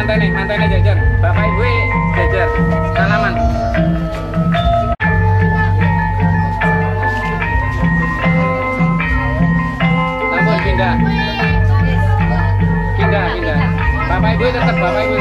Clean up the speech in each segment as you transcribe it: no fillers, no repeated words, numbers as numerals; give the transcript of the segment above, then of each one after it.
Mantai jajar. Bapak Ibu jajar. Salaman. Namun pindah. Bapak Ibu tetap.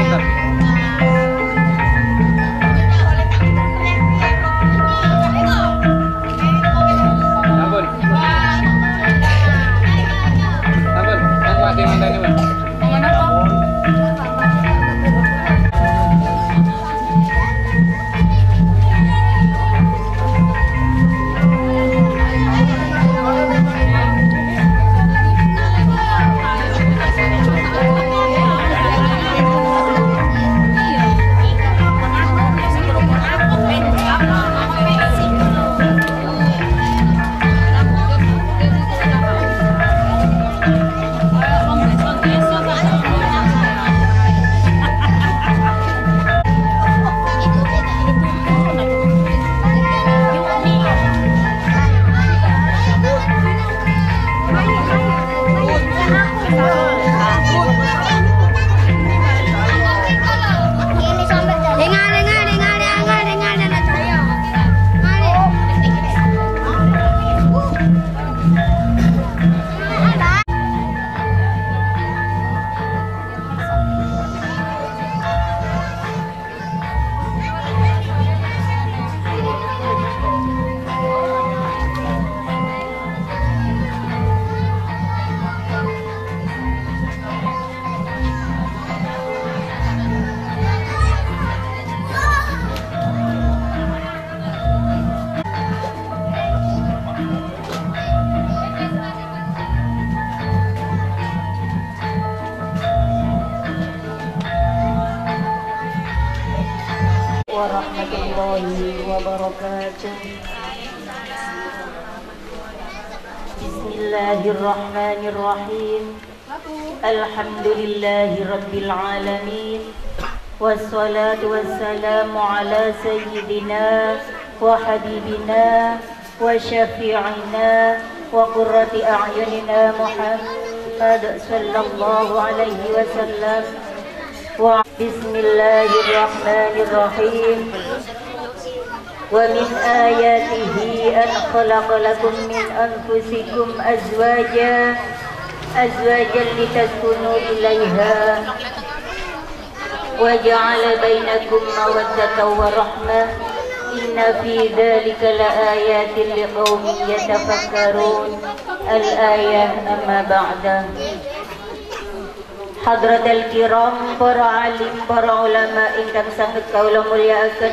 warahmatullahi wabarakatuh. Bismillahirrahmanirrahim. Alhamdulillahi rabbil alamin. Wassalatu wassalamu ala sayyidina wa habibina wa syafi'ina wa qurrati a'yunina Muhammad sallallahu alaihi wasallam. Bismillahirrahmanirrahim. Wa min ayatihi an khalaqa lakum min anfusikum azwajan litaskunu ilaiha wa ja'ala bainakum mawaddatan wa rahmah. Inna fi dhalika laayatin liqaumin yatafakkarun. Al-ayah amma ba'da. Hadratul kiram, para alim, para ulama ingkang sangat kaula mulyakaken,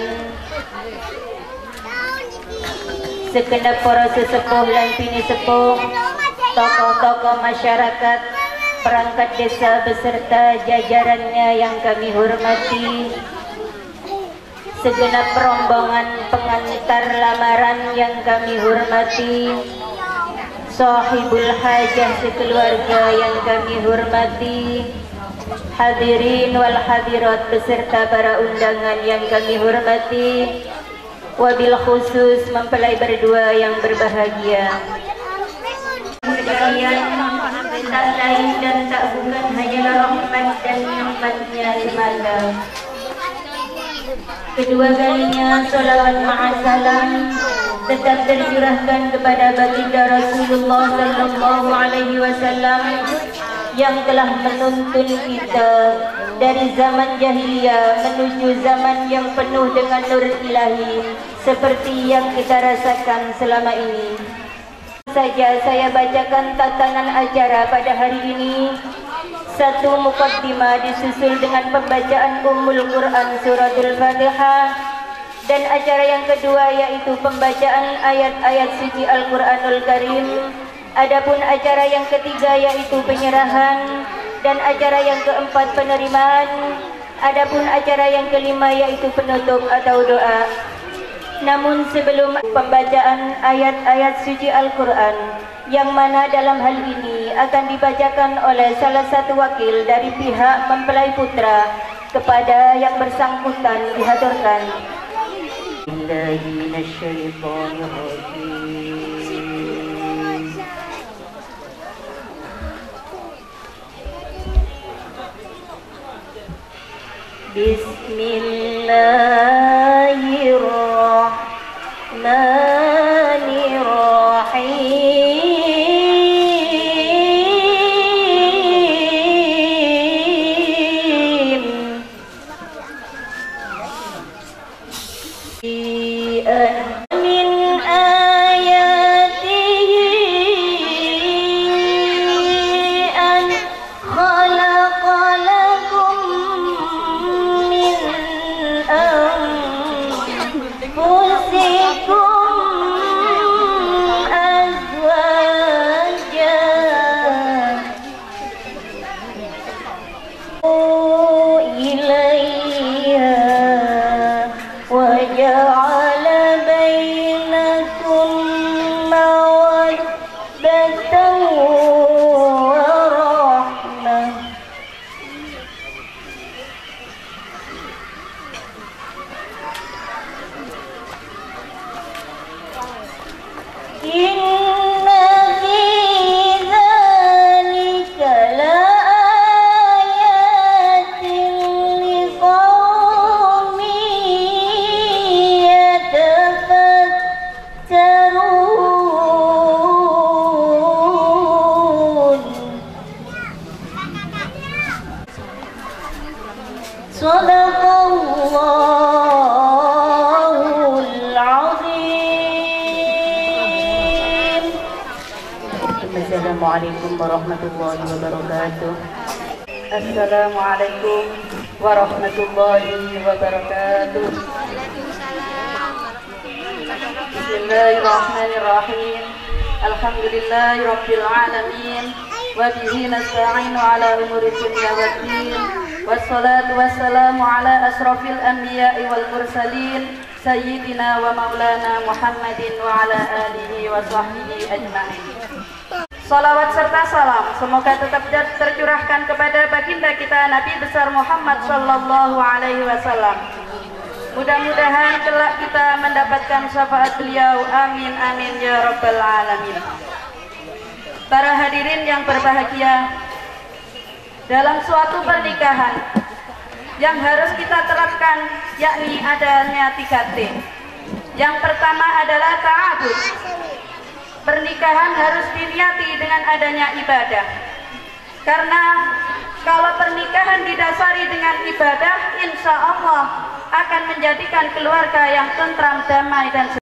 segenap para sesepuh lan pinisepuh, tokoh-tokoh masyarakat, perangkat desa beserta jajarannya yang kami hormati, segenap rombongan pengantar lamaran yang kami hormati, sahibul hajah sekeluarga yang kami hormati, hadirin wal hadirat beserta para undangan yang kami hormati, wabil khusus mempelai berdua yang berbahagia. Sekalian, tak lain dan tak bukan hanyalah rahmat dan nikmatnya semata. Kedua kalinya salawat ma'asalam tetap tercurahkan kepada baginda Rasulullah sallallahu alaihi wasallam yang telah menuntun kita dari zaman jahiliyah menuju zaman yang penuh dengan nur ilahi seperti yang kita rasakan selama ini. Saja saya bacakan tatanan acara pada hari ini. Satu, muqaddimah disusul dengan pembacaan Ummul Quran Suratul Fatihah, dan acara yang kedua yaitu pembacaan ayat-ayat suci Al-Quranul Karim. Adapun acara yang ketiga yaitu penyerahan, dan acara yang keempat penerimaan. Adapun acara yang kelima yaitu penutup atau doa. Namun sebelum pembacaan ayat-ayat suci Al-Quran, yang mana dalam hal ini akan dibacakan oleh salah satu wakil dari pihak mempelai putra, kepada yang bersangkutan dihaturkan. Sadaqallahul azim. Assalamualaikum warahmatullahi wabarakatuh. Assalamualaikum warahmatullahi wabarakatuh. Bismillahirrahmanirrahim. Alhamdulillahi rabbil alamin. Wa bihi nasta'inu ala umuri dunya waddin. Wassalatu wassalamu ala asrafil anbiya'i wal mursalin sayyidina wa maulana Muhammadin wa ala alihi wa sahbihi ajma'in. Salawat serta salam semoga tetap tercurahkan kepada baginda kita Nabi besar Muhammad sallallahu alaihi wasallam. Mudah-mudahan kelak kita mendapatkan syafaat beliau. Amin amin ya rabbal alamin. Para hadirin yang berbahagia, dalam suatu pernikahan yang harus kita terapkan yakni adanya 3T. Yang pertama adalah ta'abud. Pernikahan harus diniati dengan adanya ibadah. Karena kalau pernikahan didasari dengan ibadah, insya Allah akan menjadikan keluarga yang tentram, damai dan